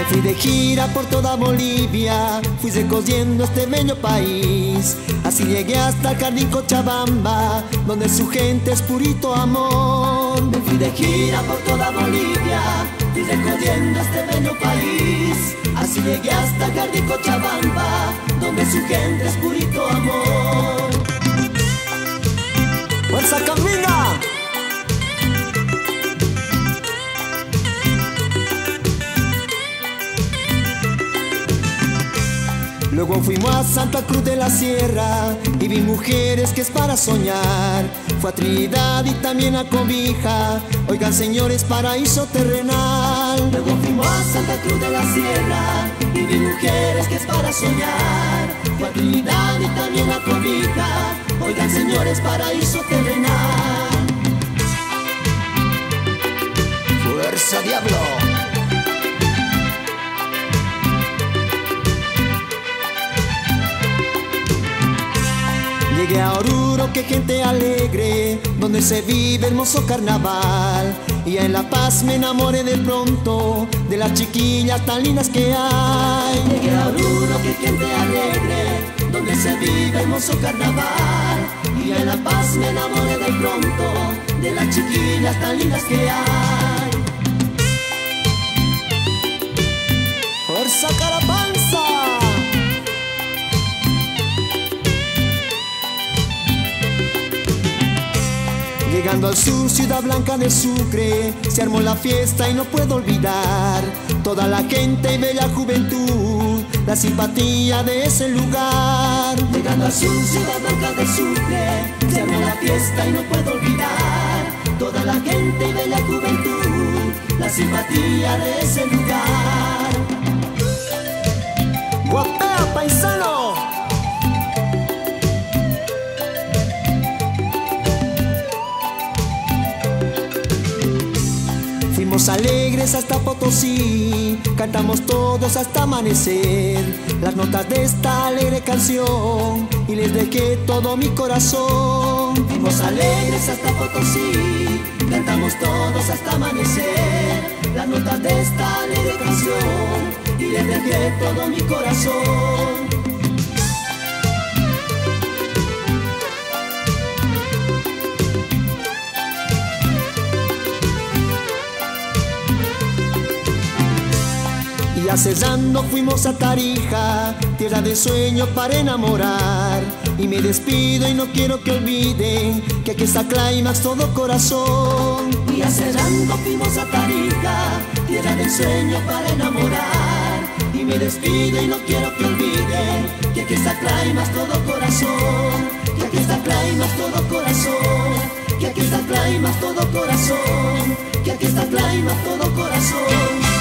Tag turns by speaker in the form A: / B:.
A: fui de gira por toda Bolivia, fui recorriendo este bello país. Así llegué hasta el jardín Cochabamba, donde su gente es purito amor. Me fui de gira por toda Bolivia, fui recorriendo este bello país. Así llegué hasta el jardín Cochabamba, donde su gente es purito amor. ¡Fuerza, camina! Luego fuimos a Santa Cruz de la Sierra y vi mujeres que es para soñar. Fue a Trinidad y también a Cobija, oigan señores, paraíso terrenal. Luego fuimos a Santa Cruz de la Sierra y vi mujeres que es para soñar. Fue a Trinidad y también a Cobija, oigan señores, paraíso terrenal. ¡Fuerza, diablo! Llegué a Oruro, que gente alegre, donde se vive hermoso carnaval. Y en La Paz me enamoré de pronto de las chiquillas tan lindas que hay. Llegué a Oruro, que gente alegre, donde se vive hermoso carnaval. Y en La Paz me enamoré de pronto de las chiquillas tan lindas que hay. ¡Fuerza, Carapanza! Llegando al sur, Ciudad Blanca de Sucre, se armó la fiesta y no puedo olvidar toda la gente y bella juventud, la simpatía de ese lugar. Llegando al sur, Ciudad Blanca de Sucre, se armó la fiesta y no puedo olvidar toda la gente y bella juventud, la simpatía de ese lugar. ¡Guapea, paisano! Fuimos alegres hasta Potosí, cantamos todos hasta amanecer las notas de esta alegre canción y les dejé todo mi corazón. Fuimos alegres hasta Potosí, cantamos todos hasta amanecer las notas de esta alegre canción y les dejé todo mi corazón. Y cerrando fuimos a Tarija, tierra de sueño para enamorar. Y me despido y no quiero que olviden que aquí está Clímax todo corazón. Y cerrando fuimos a Tarija, tierra de sueño para enamorar. Y me despido y no quiero que olviden que aquí está Clímax todo corazón. Que aquí está Clímax todo corazón. Que aquí está Clímax todo corazón. Que aquí está Clímax todo corazón.